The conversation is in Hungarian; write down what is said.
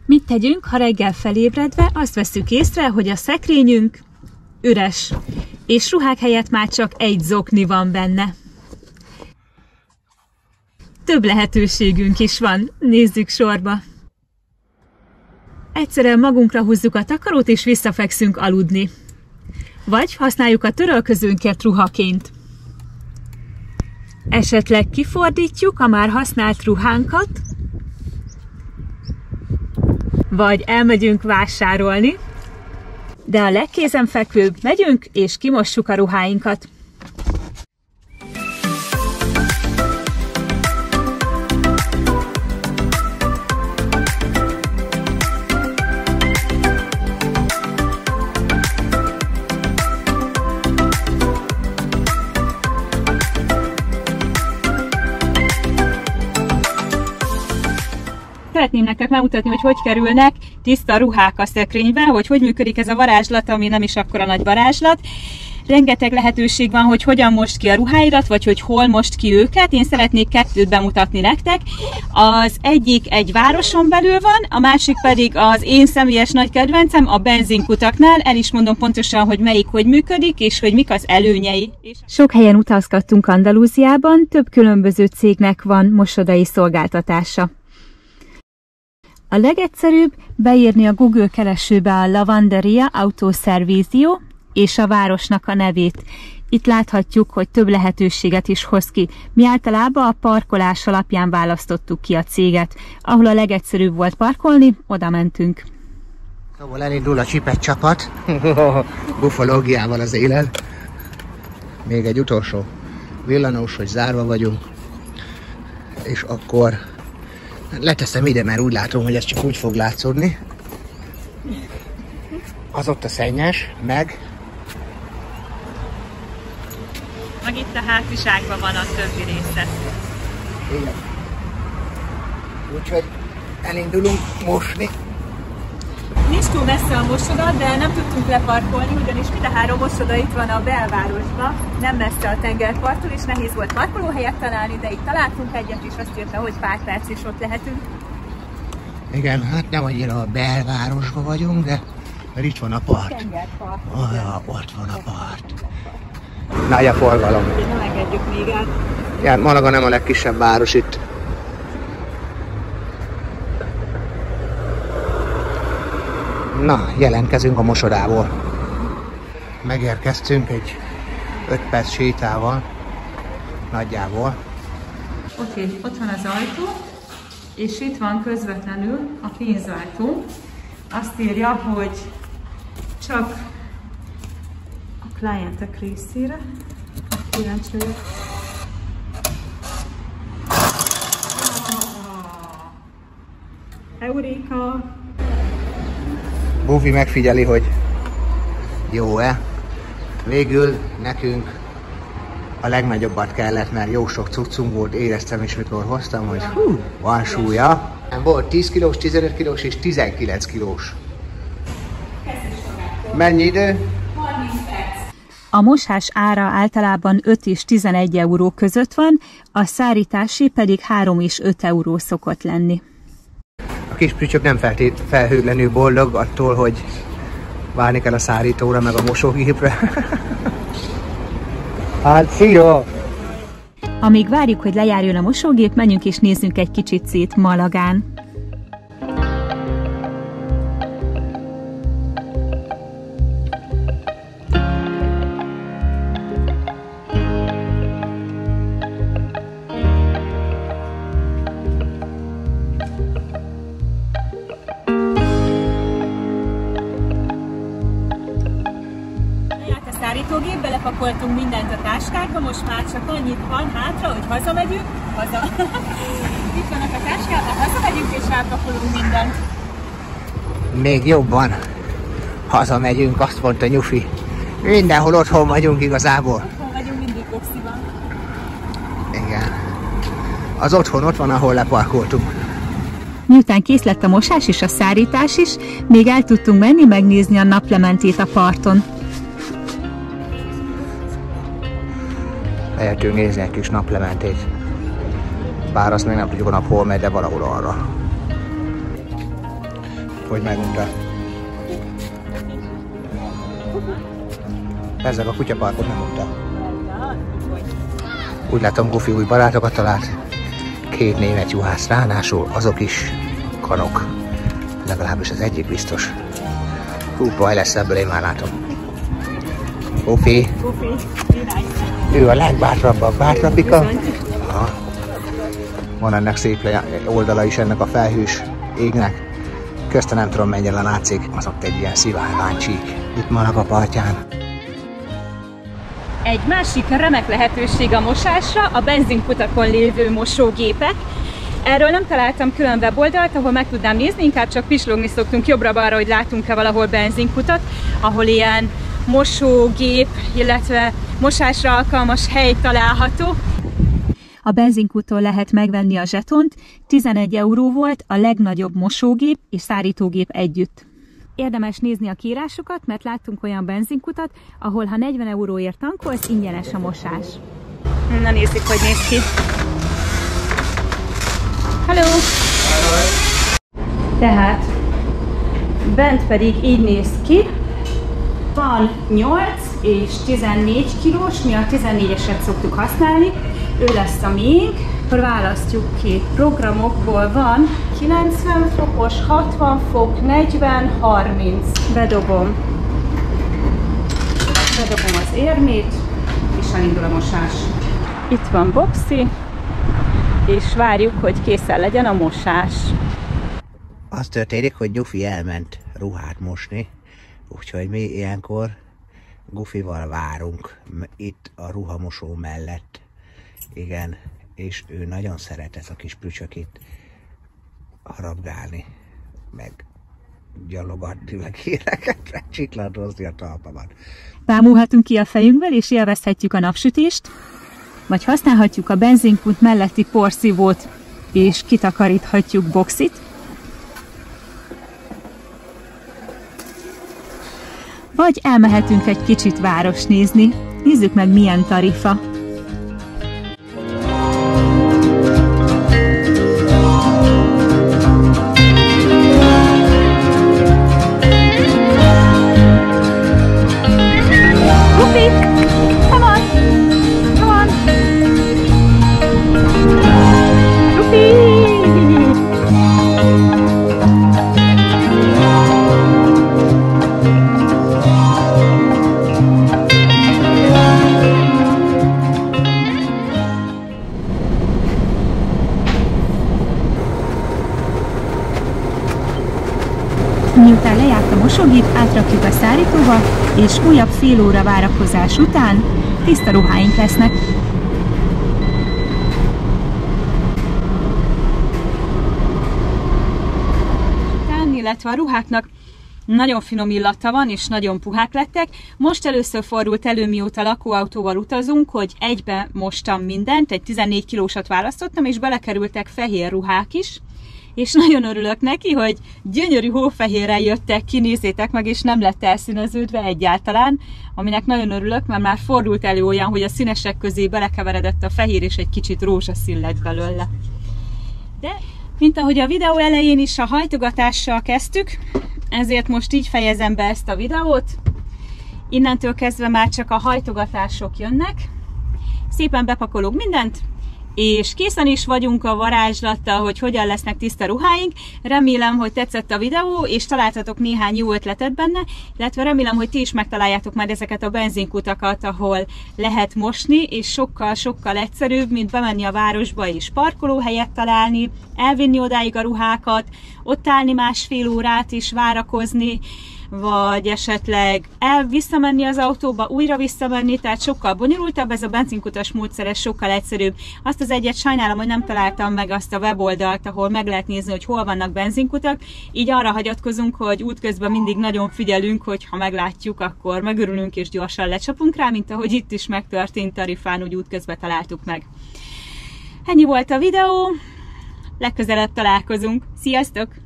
Mit tegyünk, ha reggel felébredve azt vesszük észre, hogy a szekrényünk üres, és ruhák helyett már csak egy zokni van benne? Több lehetőségünk is van, nézzük sorba. Egyszerűen magunkra húzzuk a takarót és visszafekszünk aludni. Vagy használjuk a törölközőnket ruhaként. Esetleg kifordítjuk a már használt ruhánkat, vagy elmegyünk vásárolni, de a legkézenfekvőbb, megyünk és kimossuk a ruháinkat. Szeretném nektek megmutatni, hogy hogy kerülnek tiszta ruhák a szekrénybe, hogy működik ez a varázslat, ami nem is akkora nagy varázslat. Rengeteg lehetőség van, hogy hogyan most ki a ruháidat, vagy hogy hol most ki őket. Én szeretnék kettőt bemutatni nektek. Az egyik egy városon belül van, a másik pedig az én személyes nagy kedvencem a benzinkutaknál. El is mondom pontosan, hogy melyik hogy működik, és hogy mik az előnyei. Sok helyen utazgattunk Andalúziában, több különböző cégnek van mosodai szolgáltatása. A legegyszerűbb beírni a Google keresőbe a Lavanderia Autoservicio és a városnak a nevét. Itt láthatjuk, hogy több lehetőséget is hoz ki. Mi általában a parkolás alapján választottuk ki a céget. Ahol a legegyszerűbb volt parkolni, oda mentünk. Szóval elindul a csipet csapat. Bufológiával az élet. Még egy utolsó villanós, hogy zárva vagyunk. És akkor leteszem ide, mert úgy látom, hogy ez csak úgy fog látszódni. Az ott a szennyes, meg itt a hátizsákban van a többi része. Igen. Úgyhogy elindulunk mosni. Nincs túl messze a mosoda, de nem tudtunk leparkolni, ugyanis mind a három mosoda itt van a belvárosban, nem messze a tengerparttól, és nehéz volt parkolóhelyet találni, de itt találtunk egyet, és azt írta, hogy pár perc is ott lehetünk. Igen, hát nem annyira a belvárosban vagyunk, de mert itt van a part. Tengerpart. Ott van a part. Nagy a forgalom. Nem engedjük még át. Ja, Malaga nem a legkisebb város itt. Na, jelentkezünk a mosodából. Megérkeztünk egy 5 perc sétával, nagyjából. Oké, ott van az ajtó, és itt van közvetlenül a pénzváltó. Azt írja, hogy csak a klientek részére. Kíváncsi vagyok. Euréka! Bufi megfigyeli, hogy jó-e. Végül nekünk a legnagyobbat kellett, mert jó sok cuccunk volt, éreztem is, mikor hoztam, hogy hú, van súlya. Volt 10 kilós, 15 kilós és 19 kilós. Mennyi idő? 30 perc. A mosás ára általában 5 és 11 euró között van, a szárítási pedig 3 és 5 euró szokott lenni. A kis prücsök nem felhőtlenül boldog attól, hogy várni kell a szárítóra, meg a mosógépre. Hát szia! Amíg várjuk, hogy lejárjon a mosógép, menjünk és nézzünk egy kicsit szét Malagán. Szárítógépbe lepakoltunk mindent a táskákba, most már csak annyit van hátra, hogy hazamegyünk, Itt vannak a táskába, hazamegyünk és rápakolunk mindent. Még jobban hazamegyünk, azt mondta Nyufi. Mindenhol otthon vagyunk igazából. Otthon vagyunk mindig boxiban. Igen. Az otthon ott van, ahol leparkoltunk. Miután kész lett a mosás és a szárítás is, még el tudtunk menni megnézni a naplementét a parton. Lehetünk nézni egy kis naplementét. Bár azt még nem tudjuk, a nap hol megy, de valahol arra. hogy megunta. Ezzel a kutyaparkot nem unta. Úgy látom, Goofy új barátokat talált. 2 német juhász ránásul, azok is kanok. Legalábbis az egyik biztos. Hú, baj lesz ebből, én már látom. Goofy. Ő a legbátrabb, bátrapika. Van ennek szép oldala is ennek a felhős égnek. Közte nem tudom, mennyire látszik, az ott egy ilyen szivárványcsík. Itt vannak a partján. Egy másik remek lehetőség a mosásra a benzinkutakon lévő mosógépek. Erről nem találtam külön weboldalt, ahol meg tudnám nézni, inkább csak pislogni szoktunk jobbra-balra, hogy látunk-e valahol benzinkutat, ahol ilyen mosógép, illetve mosásra alkalmas hely található. A benzinkúton lehet megvenni a zsetont, 11 euró volt a legnagyobb mosógép és szárítógép együtt. Érdemes nézni a kiírásokat, mert láttunk olyan benzinkutat, ahol ha 40 euróért tankolsz, ingyenes a mosás. Na nézzük, hogy néz ki. Hello! Tehát bent pedig így néz ki. Van 8 és 14 kilós, mi a 14-eset szoktuk használni. Ő lesz a miénk. Akkor választjuk ki. Programokból van 90 fokos, 60 fok, 40, 30. Bedobom az érmét, és elindul a mosás. Itt van Boxy, és várjuk, hogy készen legyen a mosás. Az történik, hogy Gyufi elment ruhát mosni, úgyhogy mi ilyenkor Goofyval várunk itt a ruhamosó mellett. Igen, és ő nagyon szeret ez a kis prücsökét harabgálni, meg gyalogatni, meg énekekre csiklandozni a talpaban. Bámulhatunk ki a fejünkből, és élvezhetjük a napsütést, vagy használhatjuk a benzinkút melletti porszívót, és kitakaríthatjuk Boxit. Vagy elmehetünk egy kicsit város nézni. Nézzük meg, milyen tarifa. Miután lejárt a mosógép, átrakjuk a szárítóba, és újabb fél óra várakozás után tiszta ruháink lesznek. Illetve a ruháknak nagyon finom illata van, és nagyon puhák lettek. Most először fordult elő, mióta lakóautóval utazunk, hogy egybe mostam mindent, egy 14 kilósat választottam, és belekerültek fehér ruhák is. És nagyon örülök neki, hogy gyönyörű hófehérrel jöttek ki, nézzétek meg, és nem lett elszíneződve egyáltalán, aminek nagyon örülök, mert már fordult elő olyan, hogy a színesek közé belekeveredett a fehér, és egy kicsit rózsaszín lett belőle. De, mint ahogy a videó elején is a hajtogatással kezdtük, ezért most így fejezem be ezt a videót. Innentől kezdve már csak a hajtogatások jönnek. Szépen bepakolok mindent, és készen is vagyunk a varázslattal, hogy hogyan lesznek tiszta ruháink. Remélem, hogy tetszett a videó, és találtatok néhány jó ötletet benne, illetve remélem, hogy ti is megtaláljátok már ezeket a benzinkutakat, ahol lehet mosni, és sokkal-sokkal egyszerűbb, mint bemenni a városba és parkolóhelyet találni, elvinni odáig a ruhákat, ott állni másfél órát és várakozni, vagy esetleg visszamenni az autóba, újra visszamenni, tehát sokkal bonyolultabb, ez a benzinkutas módszer, ez sokkal egyszerűbb. Azt az egyet sajnálom, hogy nem találtam meg azt a weboldalt, ahol meg lehet nézni, hogy hol vannak benzinkutak, így arra hagyatkozunk, hogy útközben mindig nagyon figyelünk, hogy ha meglátjuk, akkor megörülünk és gyorsan lecsapunk rá, mint ahogy itt is megtörtént Tarifán, úgy útközben találtuk meg. Ennyi volt a videó, legközelebb találkozunk. Sziasztok!